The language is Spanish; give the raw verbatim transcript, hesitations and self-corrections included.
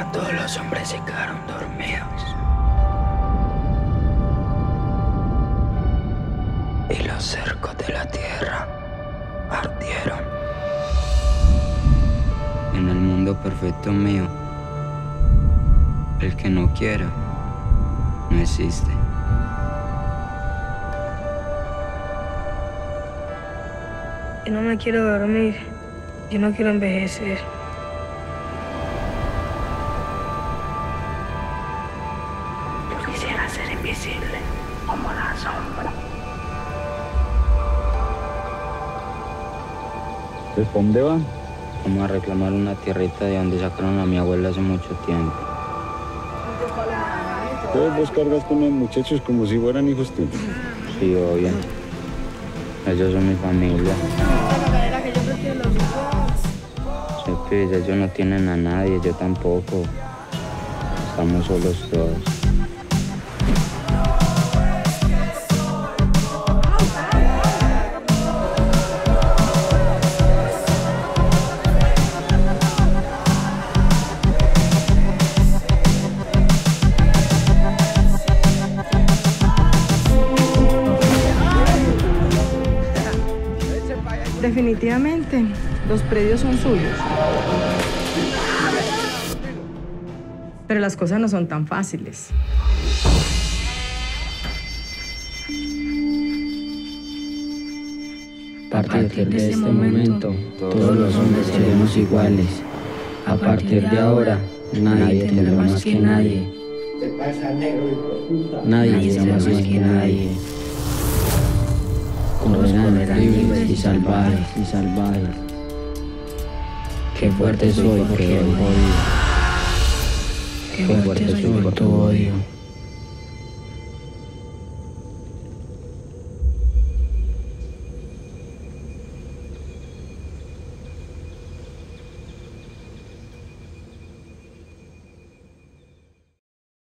Ya todos los hombres se quedaron dormidos. Y los cercos de la tierra ardieron. En el mundo perfecto mío, el que no quiera, no existe. Yo no me quiero dormir, yo no quiero envejecer. Yo quisiera ser invisible, como la sombra. ¿Pues para dónde van? Vamos a reclamar una tierrita de donde sacaron a mi abuela hace mucho tiempo. Entonces vos cargas con los muchachos como si fueran hijos tuyos. Sí, obvio. Ellos son mi familia. Sí, pues ellos no tienen a nadie, yo tampoco. Estamos solos todos. Definitivamente, los predios son suyos. Pero las cosas no son tan fáciles. A partir de este momento, todos los hombres seremos iguales. A partir de ahora, nadie tendrá más que nadie. Nadie será más que nadie. Todos correrán libres y salvajes, y salvajes. Qué fuerte soy porque odio. Qué fuerte soy por tu odio.